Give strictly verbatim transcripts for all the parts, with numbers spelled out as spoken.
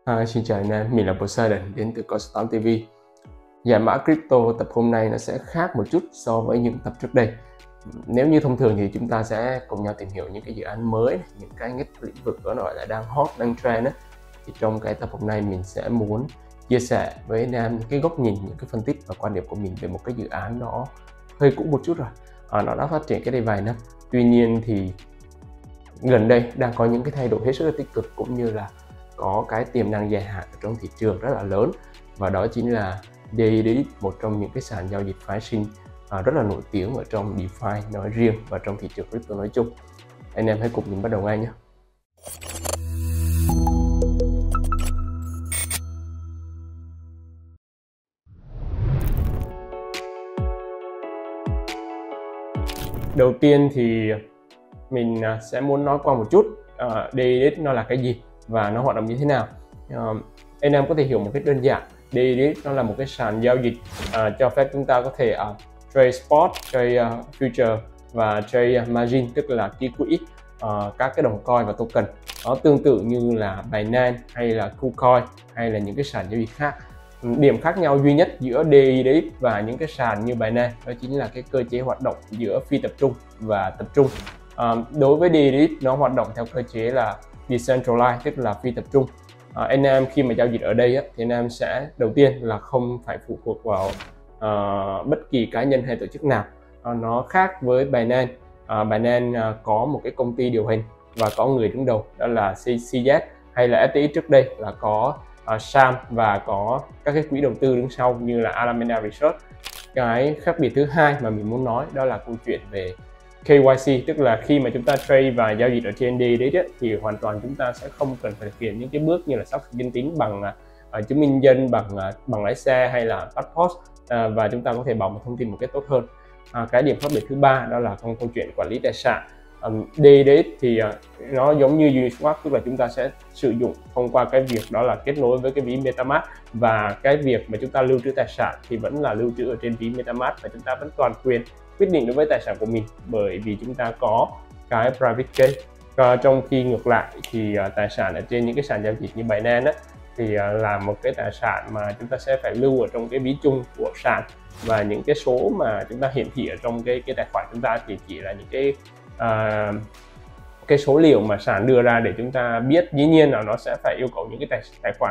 Hi, xin chào anh em, mình là Poseidon đến từ Coin tám ti vi. Giải mã crypto tập hôm nay nó sẽ khác một chút so với những tập trước đây. Nếu như thông thường thì chúng ta sẽ cùng nhau tìm hiểu những cái dự án mới, những cái ngách lĩnh vực đó gọi là đang hot, đang trend ấy. Thì trong cái tập hôm nay mình sẽ muốn chia sẻ với anh em cái góc nhìn, những cái phân tích và quan điểm của mình về một cái dự án nó hơi cũ một chút rồi. À, nó đã phát triển cái đây vài năm. Tuy nhiên thì gần đây đang có những cái thay đổi hết sức là tích cực, cũng như là có cái tiềm năng dài hạn ở trong thị trường rất là lớn, và đó chính là đê i đê ích, một trong những cái sàn giao dịch phái sinh à, rất là nổi tiếng ở trong DeFi nói riêng và trong thị trường crypto nói chung. Anh em hãy cùng mình bắt đầu ngay nhé. Đầu tiên thì mình sẽ muốn nói qua một chút uh, đê i đê ích nó là cái gì và nó hoạt động như thế nào. Uh, anh em có thể hiểu một cách đơn giản, đê i đê ích nó là một cái sàn giao dịch uh, cho phép chúng ta có thể uh, trade spot, trade uh, future và trade uh, margin, tức là ký quỹ uh, các cái đồng coin và token. Nó tương tự như là Binance hay là KuCoin hay là những cái sàn giao dịch khác. Điểm khác nhau duy nhất giữa đê i đê ích và những cái sàn như Binance đó chính là cái cơ chế hoạt động giữa phi tập trung và tập trung. À, đối với đê i đê ích nó hoạt động theo cơ chế là decentralized, tức là phi tập trung. À, anh em khi mà giao dịch ở đây á, thì anh em sẽ đầu tiên là không phải phụ thuộc vào uh, bất kỳ cá nhân hay tổ chức nào. À, nó khác với Binance. À, Binance uh, có một cái công ty điều hành và có người đứng đầu, đó là xê zét, hay là ép tê ích trước đây là có uh, Sam và có các cái quỹ đầu tư đứng sau như là Alameda Research. Cái khác biệt thứ hai mà mình muốn nói đó là câu chuyện về ca i xê, tức là khi mà chúng ta trade và giao dịch ở trên đê i đê ích thì hoàn toàn chúng ta sẽ không cần phải thực hiện những cái bước như là xác thực danh tính bằng uh, chứng minh nhân, bằng uh, bằng lái xe hay là passport, uh, và chúng ta có thể bảo mật thông tin một cách tốt hơn. Uh, cái điểm khác biệt thứ ba đó là trong câu chuyện quản lý tài sản. Um, đê i đê ích thì uh, nó giống như Uniswap, tức là chúng ta sẽ sử dụng thông qua cái việc đó là kết nối với cái ví MetaMask, và cái việc mà chúng ta lưu trữ tài sản thì vẫn là lưu trữ ở trên ví MetaMask, và chúng ta vẫn toàn quyền quyết định đối với tài sản của mình, bởi vì chúng ta có cái private key. Uh, trong khi ngược lại thì uh, tài sản ở trên những cái sàn giao dịch như Binance á, thì uh, là một cái tài sản mà chúng ta sẽ phải lưu ở trong cái ví chung của sàn, và những cái số mà chúng ta hiển thị ở trong cái cái tài khoản chúng ta thì chỉ là những cái uh, cái số liệu mà sàn đưa ra để chúng ta biết. Dĩ nhiên là nó sẽ phải yêu cầu những cái tài, tài khoản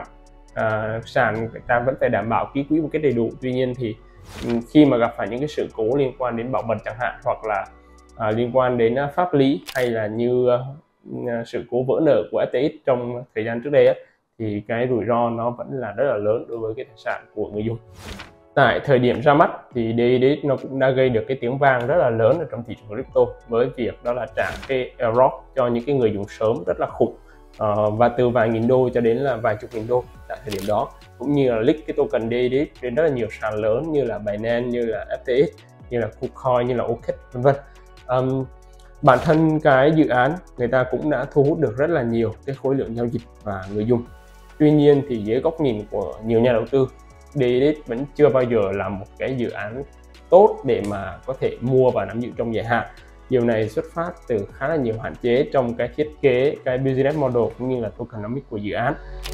uh, sàn ta vẫn phải đảm bảo ký quỹ một cách đầy đủ. Tuy nhiên thì khi mà gặp phải những cái sự cố liên quan đến bảo mật chẳng hạn, hoặc là uh, liên quan đến uh, pháp lý, hay là như uh, sự cố vỡ nợ của ép tê ích trong thời gian trước đây ấy, thì cái rủi ro nó vẫn là rất là lớn đối với cái tài sản của người dùng. Tại thời điểm ra mắt thì đê i đê ích nó cũng đã gây được cái tiếng vang rất là lớn ở trong thị trường crypto, với việc đó là trả cái airdrop cho những cái người dùng sớm rất là khủng, uh, và từ vài nghìn đô cho đến là vài chục nghìn đô tại thời điểm đó, cũng như là leak cái token đê i đê ích đến rất là nhiều sàn lớn như là Binance, như là ép tê ích, như là KuCoin, như là ô ca e xê, vân vân. Um, bản thân cái dự án người ta cũng đã thu hút được rất là nhiều cái khối lượng giao dịch và người dùng. Tuy nhiên thì dưới góc nhìn của nhiều nhà đầu tư, đê i đê ích vẫn chưa bao giờ là một cái dự án tốt để mà có thể mua và nắm giữ trong dài hạn. Điều này xuất phát từ khá là nhiều hạn chế trong cái thiết kế, cái business model cũng như là tokenomics của dự án.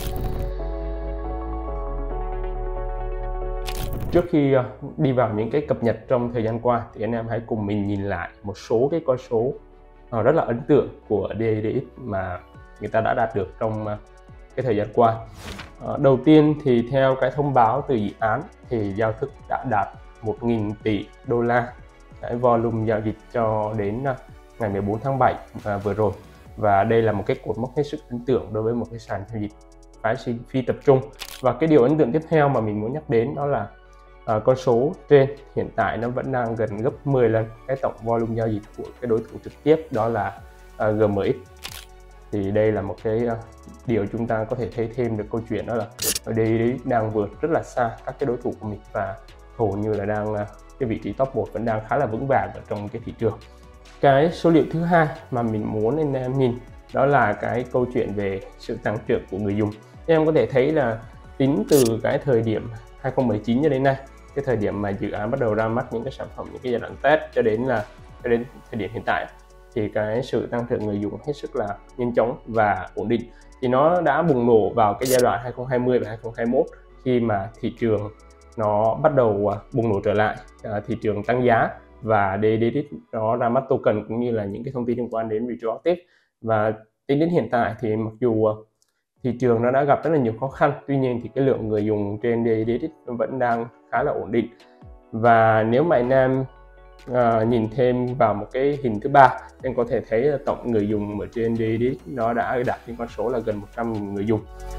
Trước khi đi vào những cái cập nhật trong thời gian qua thì anh em hãy cùng mình nhìn lại một số cái con số rất là ấn tượng của đê i đê ích mà người ta đã đạt được trong cái thời gian qua. Đầu tiên thì theo cái thông báo từ dự án thì giao thức đã đạt một nghìn tỷ đô la, cái volume giao dịch cho đến ngày mười bốn tháng bảy vừa rồi, và đây là một cái cột mốc hết sức ấn tượng đối với một cái sàn giao dịch phái sinh phi tập trung. Và cái điều ấn tượng tiếp theo mà mình muốn nhắc đến đó là uh, con số trên hiện tại nó vẫn đang gần gấp mười lần cái tổng volume giao dịch của cái đối thủ trực tiếp, đó là uh, giê em ích. Thì đây là một cái uh, điều chúng ta có thể thấy thêm được câu chuyện, đó là ở đây đang vượt rất là xa các cái đối thủ của mình, và hầu như là đang uh, cái vị trí top một vẫn đang khá là vững vàng ở trong cái thị trường. Cái số liệu thứ hai mà mình muốn anh em nhìn đó là cái câu chuyện về sự tăng trưởng của người dùng. Em có thể thấy là tính từ cái thời điểm hai không một chín cho đến nay, cái thời điểm mà dự án bắt đầu ra mắt những cái sản phẩm, những cái giai đoạn test cho đến là cho đến thời điểm hiện tại, thì cái sự tăng trưởng người dùng hết sức là nhanh chóng và ổn định. thì nó đã bùng nổ vào cái giai đoạn hai không hai không và hai không hai mốt khi mà thị trường nó bắt đầu bùng nổ trở lại, thị trường tăng giá và đê đê ích nó ra mắt token cũng như là những cái thông tin liên quan đến retroactive. Và tính đến hiện tại thì mặc dù thị trường nó đã gặp rất là nhiều khó khăn, tuy nhiên thì cái lượng người dùng trên đê đê ích nó vẫn đang khá là ổn định. Và nếu mà anh em uh, nhìn thêm vào một cái hình thứ ba, em có thể thấy là tổng người dùng ở trên đê đê ích nó đã đạt đến con số là gần một trăm nghìn người dùng.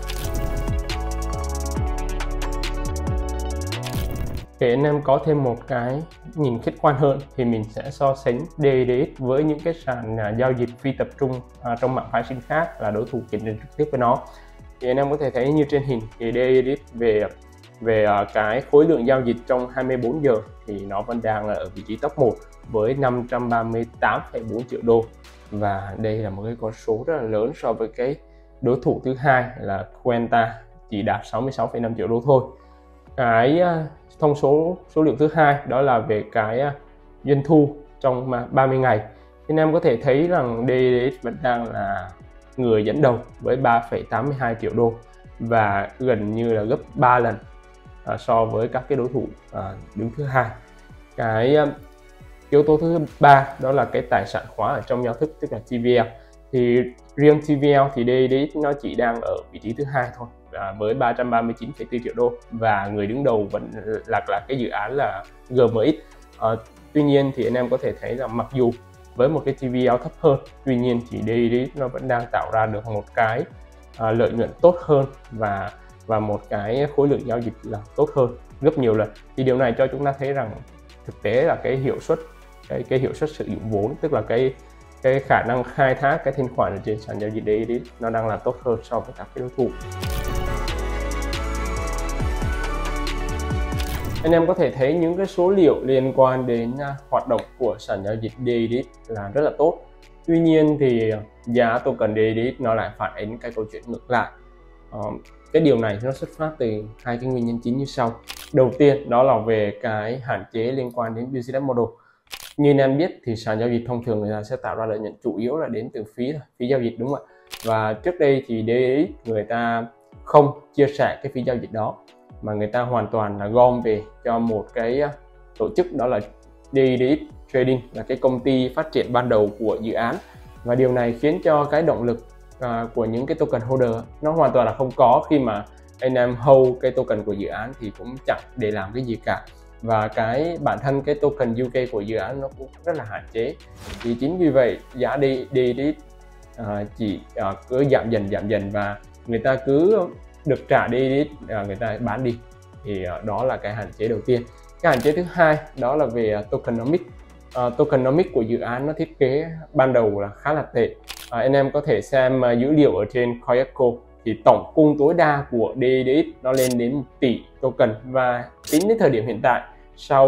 Để anh em có thêm một cái nhìn khách quan hơn thì mình sẽ so sánh đê đê ích với những cái sàn uh, giao dịch phi tập trung uh, trong mảng phái sinh khác là đối thủ cạnh tranh trực tiếp với nó. Thì anh em có thể thấy như trên hình thì đê đê ích về về uh, cái khối lượng giao dịch trong hai mươi bốn giờ thì nó vẫn đang là ở vị trí top một với năm trăm ba mươi tám phẩy bốn triệu đô, và đây là một cái con số rất là lớn so với cái đối thủ thứ hai là Quanta chỉ đạt sáu mươi sáu phẩy năm triệu đô thôi. Cái uh, thông số số liệu thứ hai đó là về cái uh, doanh thu trong ba mươi ngày. Anh em có thể thấy rằng đê đê ích vẫn đang là người dẫn đầu với ba phẩy tám mươi hai triệu đô và gần như là gấp ba lần uh, so với các cái đối thủ uh, đứng thứ hai. Cái uh, yếu tố thứ ba đó là cái tài sản khóa ở trong giao thức, tức là tê vê lờ. Thì riêng tê vê lờ thì đê đê ích nó chỉ đang ở vị trí thứ hai thôi, à, với ba trăm ba mươi chín phẩy bốn triệu đô, và người đứng đầu vẫn là là cái dự án là giê em ích. À, tuy nhiên thì anh em có thể thấy rằng mặc dù với một cái tê vê lờ thấp hơn, tuy nhiên thì đê đê ích nó vẫn đang tạo ra được một cái à, lợi nhuận tốt hơn và và một cái khối lượng giao dịch là tốt hơn gấp nhiều lần. Thì điều này cho chúng ta thấy rằng thực tế là cái hiệu suất cái cái hiệu suất sử dụng vốn, tức là cái cái khả năng khai thác cái thanh khoản ở trên sàn giao dịch đê đê ích nó đang là tốt hơn so với các cái đối thủ. Anh em có thể thấy những cái số liệu liên quan đến uh, hoạt động của sàn giao dịch đê đê ích là rất là tốt. Tuy nhiên thì giá token đê đê ích nó lại phản ánh cái câu chuyện ngược lại. Uh, cái điều này nó xuất phát từ hai cái nguyên nhân chính như sau. Đầu tiên đó là về cái hạn chế liên quan đến business model. Như anh em biết thì sàn giao dịch thông thường người ta sẽ tạo ra lợi nhuận chủ yếu là đến từ phí phí giao dịch, đúng không ạ? Và trước đây thì đê đê ích người ta không chia sẻ cái phí giao dịch đó, mà người ta hoàn toàn là gom về cho một cái tổ chức, đó là đê đê ích Trading, là cái công ty phát triển ban đầu của dự án. Và điều này khiến cho cái động lực à, của những cái token holder nó hoàn toàn là không có, khi mà anh em hold cái token của dự án thì cũng chẳng để làm cái gì cả. Và cái bản thân cái token u ca của dự án nó cũng rất là hạn chế. Thì chính vì vậy giá đê đê ích à, chỉ à, cứ giảm dần giảm dần và người ta cứ được trả đê đê ích à, người ta bán đi. Thì à, đó là cái hạn chế đầu tiên. Cái hạn chế thứ hai đó là về uh, tokenomics. Uh, tokenomics của dự án nó thiết kế ban đầu là khá là tệ. Uh, anh em có thể xem uh, dữ liệu ở trên Coindeco thì tổng cung tối đa của đê đê ích nó lên đến một tỷ token, và tính đến thời điểm hiện tại sau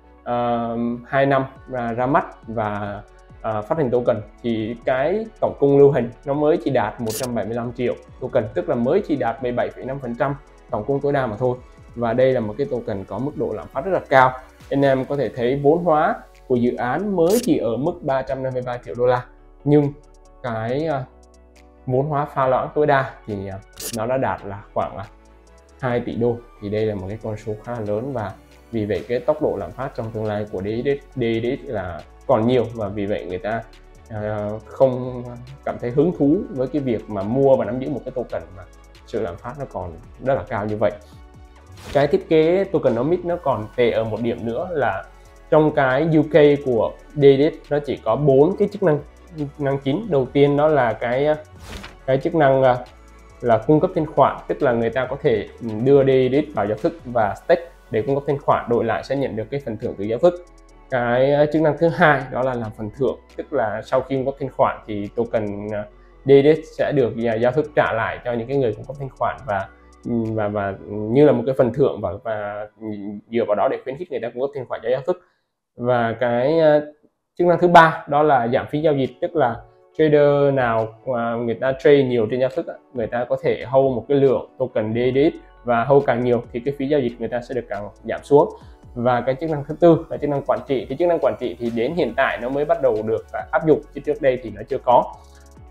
uh, hai năm ra, ra mắt và uh, phát hành token thì cái tổng cung lưu hành nó mới chỉ đạt một trăm bảy mươi lăm triệu token, tức là mới chỉ đạt mười bảy phẩy năm phần trăm tổng cung tối đa mà thôi. Và đây là một cái token có mức độ lạm phát rất là cao. Anh em có thể thấy vốn hóa của dự án mới chỉ ở mức ba trăm năm mươi ba triệu đô la, nhưng cái uh, vốn hóa pha loãng tối đa thì uh, nó đã đạt là khoảng uh, hai tỷ đô. Thì đây là một cái con số khá là lớn, và vì vậy cái tốc độ lạm phát trong tương lai của đê đê ích là còn nhiều, và vì vậy người ta uh, không cảm thấy hứng thú với cái việc mà mua và nắm giữ một cái token mà sự lạm phát nó còn rất là cao như vậy. Cái thiết kế tokenomics nó còn tệ ở một điểm nữa là trong cái u ca của đê đê ích nó chỉ có bốn cái chức năng năng chính. Đầu tiên đó là cái cái chức năng là cung cấp thanh khoản, tức là người ta có thể đưa đê đê ích vào giao thức và stake để cung cấp thanh khoản, đổi lại sẽ nhận được cái phần thưởng từ giao thức. Cái chức năng thứ hai đó là làm phần thưởng, tức là sau khi cung cấp thanh khoản thì token đê đê ích sẽ được giao thức trả lại cho những cái người cung cấp thanh khoản, và và và như là một cái phần thưởng, và, và dựa vào đó để khuyến khích người ta cung cấp thanh khoản cho giao thức. Và cái uh, chức năng thứ ba đó là giảm phí giao dịch, tức là trader nào mà người ta trade nhiều trên giao thức, người ta có thể hold một cái lượng token đê đê ích, và hold càng nhiều thì cái phí giao dịch người ta sẽ được càng giảm xuống. Và cái chức năng thứ tư là chức năng quản trị. Thì chức năng quản trị thì đến hiện tại nó mới bắt đầu được áp dụng, chứ trước đây thì nó chưa có.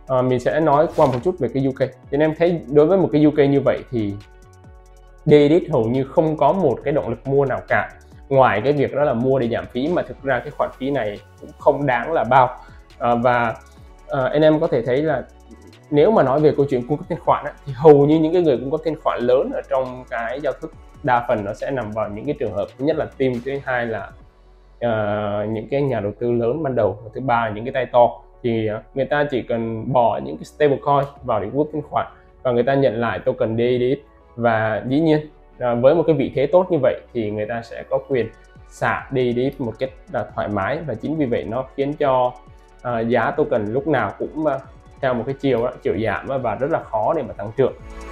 À, mình sẽ nói qua một chút về cái u ca. Thì anh em thấy đối với một cái u ca như vậy thì đê i đê hầu như không có một cái động lực mua nào cả, ngoài cái việc đó là mua để giảm phí, mà thực ra cái khoản phí này cũng không đáng là bao. À, và à, anh em có thể thấy là nếu mà nói về câu chuyện cung cấp thanh khoản á, thì hầu như những cái người cung cấp thanh khoản lớn ở trong cái giao thức đa phần nó sẽ nằm vào những cái trường hợp, thứ nhất là team, thứ hai là uh, những cái nhà đầu tư lớn ban đầu, và thứ ba là những cái tay to. Thì uh, người ta chỉ cần bỏ những cái stablecoin vào để cung cấp thanh khoản và người ta nhận lại token đê i đê, và dĩ nhiên uh, với một cái vị thế tốt như vậy thì người ta sẽ có quyền xả đê i đê một cách là thoải mái, và chính vì vậy nó khiến cho uh, giá token lúc nào cũng uh, theo một cái chiều đó, chiều giảm và rất là khó để mà tăng trưởng.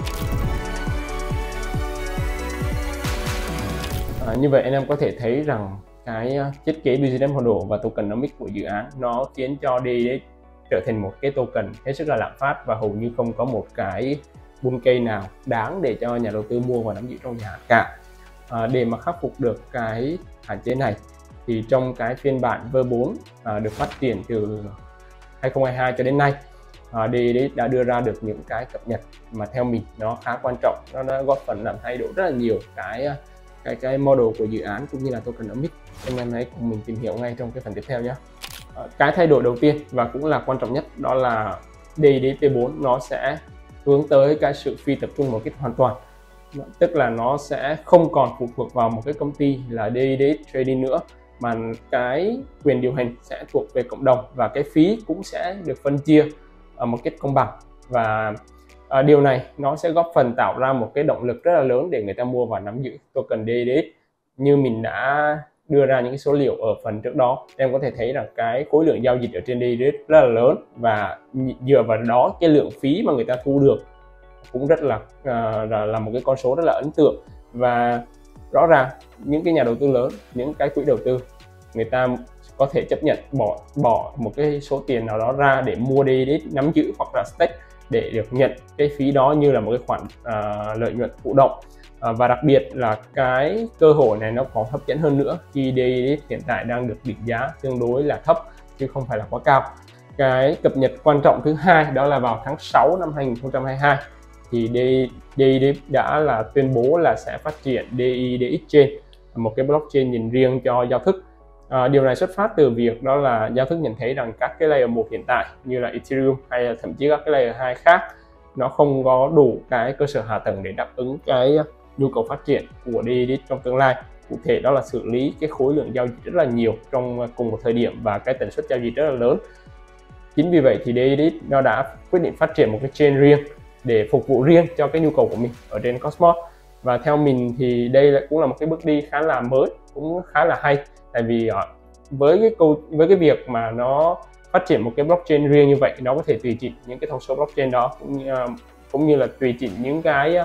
À, như vậy anh em có thể thấy rằng cái thiết kế business model và tokenomics của dự án nó khiến cho đê i đê trở thành một cái token hết sức là lạm phát, và hầu như không có một cái bull case nào đáng để cho nhà đầu tư mua và nắm giữ trong dài hạn cả. À, để mà khắc phục được cái hạn chế này thì trong cái phiên bản vê bốn à, được phát triển từ hai không hai hai cho đến nay, à, đê i đê đã đưa ra được những cái cập nhật mà theo mình nó khá quan trọng, nó đã góp phần làm thay đổi rất là nhiều cái cái cái model của dự án cũng như là tokenomics. Anh em hãy cùng mình tìm hiểu ngay trong cái phần tiếp theo nhé. À, cái thay đổi đầu tiên và cũng là quan trọng nhất đó là đê i đê vê bốn nó sẽ hướng tới cái sự phi tập trung một cách hoàn toàn, tức là nó sẽ không còn phụ thuộc vào một cái công ty là đê i đê Trading nữa, mà cái quyền điều hành sẽ thuộc về cộng đồng và cái phí cũng sẽ được phân chia ở một cách công bằng. Và à, điều này nó sẽ góp phần tạo ra một cái động lực rất là lớn để người ta mua và nắm giữ token đê i đê. Như mình đã đưa ra những cái số liệu ở phần trước đó, em có thể thấy rằng cái khối lượng giao dịch ở trên đê i đê rất là lớn, và dựa vào đó cái lượng phí mà người ta thu được cũng rất là uh, là, là một cái con số rất là ấn tượng. Và rõ ràng những cái nhà đầu tư lớn, những cái quỹ đầu tư, người ta có thể chấp nhận bỏ bỏ một cái số tiền nào đó ra để mua đê i đê nắm giữ hoặc là stake để được nhận cái phí đó như là một cái khoản uh, lợi nhuận thụ động. Uh, và đặc biệt là cái cơ hội này nó còn hấp dẫn hơn nữa khi đê i đê hiện tại đang được định giá tương đối là thấp chứ không phải là quá cao. Cái cập nhật quan trọng thứ hai đó là vào tháng sáu năm hai nghìn không trăm hai mươi hai thì đê i đê đã là tuyên bố là sẽ phát triển đê i đê Exchange, một cái blockchain nhìn riêng cho giao thức. À, điều này xuất phát từ việc đó là giao thức nhận thấy rằng các cái layer một hiện tại như là Ethereum hay là thậm chí các cái layer hai khác nó không có đủ cái cơ sở hạ tầng để đáp ứng cái nhu cầu phát triển của đê i đê trong tương lai. Cụ thể đó là xử lý cái khối lượng giao dịch rất là nhiều trong cùng một thời điểm và cái tần suất giao dịch rất là lớn. Chính vì vậy thì đê i đê nó đã quyết định phát triển một cái chain riêng để phục vụ riêng cho cái nhu cầu của mình ở trên Cosmos. Và theo mình thì đây cũng là một cái bước đi khá là mới, cũng khá là hay, tại vì với cái câu với cái việc mà nó phát triển một cái blockchain riêng như vậy, nó có thể tùy chỉnh những cái thông số blockchain đó, cũng như, cũng như là tùy chỉnh những cái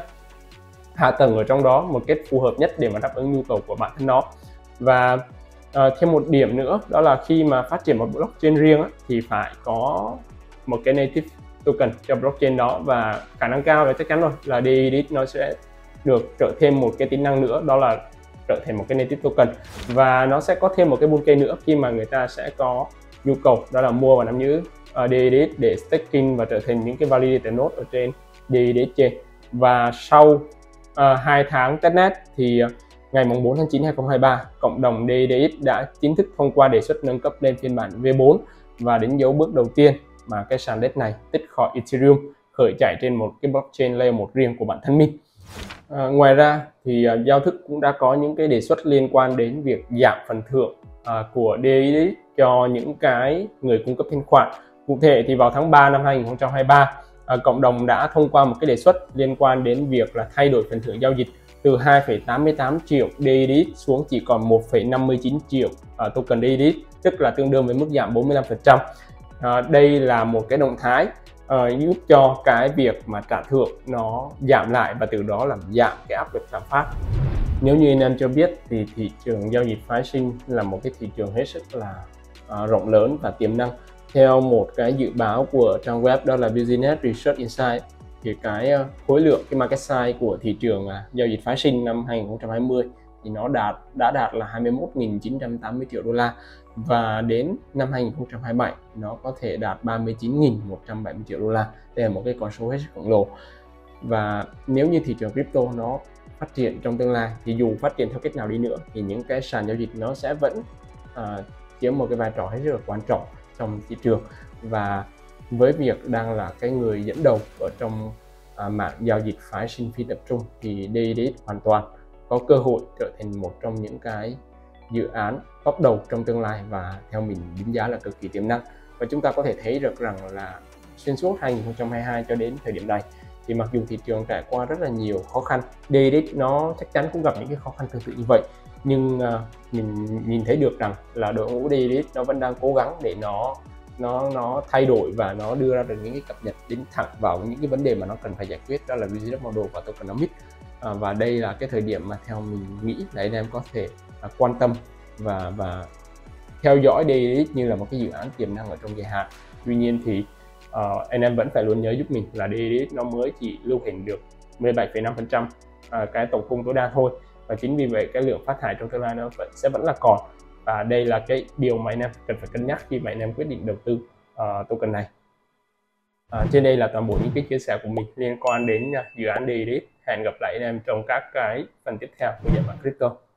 hạ tầng ở trong đó một cách phù hợp nhất để mà đáp ứng nhu cầu của bản thân nó. Và uh, thêm một điểm nữa đó là khi mà phát triển một blockchain riêng á, thì phải có một cái native token cho blockchain đó, và khả năng cao là chắc chắn rồi là đê i đê nó sẽ được trợ thêm một cái tính năng nữa, đó là trở thành một cái native token, và nó sẽ có thêm một cái bull case nữa khi mà người ta sẽ có nhu cầu đó là mua và nắm giữ uh, đê i đê để staking và trở thành những cái validator node ở trên đê i đê Chain. Và sau uh, hai tháng testnet thì uh, ngày bốn tháng chín năm hai nghìn không trăm hai mươi ba, cộng đồng đê i đê đã chính thức thông qua đề xuất nâng cấp lên phiên bản vê bốn và đánh dấu bước đầu tiên mà cái sàn đê e ích này tích khỏi Ethereum, khởi chạy trên một cái blockchain layer một riêng của bản thân mình. À, ngoài ra thì uh, giao thức cũng đã có những cái đề xuất liên quan đến việc giảm phần thưởng uh, của đê i đê cho những cái người cung cấp thanh khoản. Cụ thể thì vào tháng ba năm hai nghìn không trăm hai mươi ba, uh, cộng đồng đã thông qua một cái đề xuất liên quan đến việc là thay đổi phần thưởng giao dịch từ hai phẩy tám mươi tám triệu đê i đê xuống chỉ còn một phẩy năm mươi chín triệu uh, token đê i đê, tức là tương đương với mức giảm bốn mươi lăm phần trăm. Uh, đây là một cái động thái Uh, giúp cho cái việc mà trả thưởng nó giảm lại và từ đó làm giảm cái áp lực lạm phát. Nếu như anh em chưa biết thì thị trường giao dịch phái sinh là một cái thị trường hết sức là uh, rộng lớn và tiềm năng. Theo một cái dự báo của trang web đó là Business Research Insight thì cái uh, khối lượng cái market size của thị trường uh, giao dịch phái sinh năm hai nghìn không trăm hai mươi thì nó đạt đã đạt là hai mươi mốt nghìn chín trăm tám mươi triệu đô la, và đến năm hai nghìn không trăm hai mươi bảy nó có thể đạt ba mươi chín nghìn một trăm bảy mươi triệu đô la. Đây là một cái con số hết sức khổng lồ. Và nếu như thị trường crypto nó phát triển trong tương lai thì dù phát triển theo cách nào đi nữa thì những cái sàn giao dịch nó sẽ vẫn uh, chiếm một cái vai trò hết sức là quan trọng trong thị trường. Và với việc đang là cái người dẫn đầu ở trong à, mạng giao dịch phái sinh phi tập trung thì đê i đê ích hoàn toàn có cơ hội trở thành một trong những cái dự án top đầu trong tương lai, và theo mình đánh giá là cực kỳ tiềm năng. Và chúng ta có thể thấy được rằng là xuyên suốt hai nghìn không trăm hai mươi hai cho đến thời điểm này thì mặc dù thị trường trải qua rất là nhiều khó khăn, đê i đê ích nó chắc chắn cũng gặp những cái khó khăn tương tự như vậy, nhưng uh, mình nhìn thấy được rằng là đội ngũ đê i đê ích nó vẫn đang cố gắng để nó nó nó thay đổi và nó đưa ra được những cái cập nhật đến thẳng vào những cái vấn đề mà nó cần phải giải quyết, đó là business model và tokenomics. À, và đây là cái thời điểm mà theo mình nghĩ là anh em có thể à, quan tâm và và theo dõi đê i đê ích như là một cái dự án tiềm năng ở trong dài hạn. Tuy nhiên thì uh, anh em vẫn phải luôn nhớ giúp mình là đê i đê ích nó mới chỉ lưu hành được mười bảy phẩy năm phần trăm à, cái tổng cung tối đa thôi, và chính vì vậy cái lượng phát thải trong tương lai nó vẫn sẽ vẫn là còn, và đây là cái điều mà anh em cần phải cân nhắc khi mà anh em quyết định đầu tư uh, token này. À, trên đây là toàn bộ những cái chia sẻ của mình liên quan đến uh, dự án đê i đê ích. Hẹn gặp lại anh em trong các cái phần tiếp theo của Giải Mã Crypto.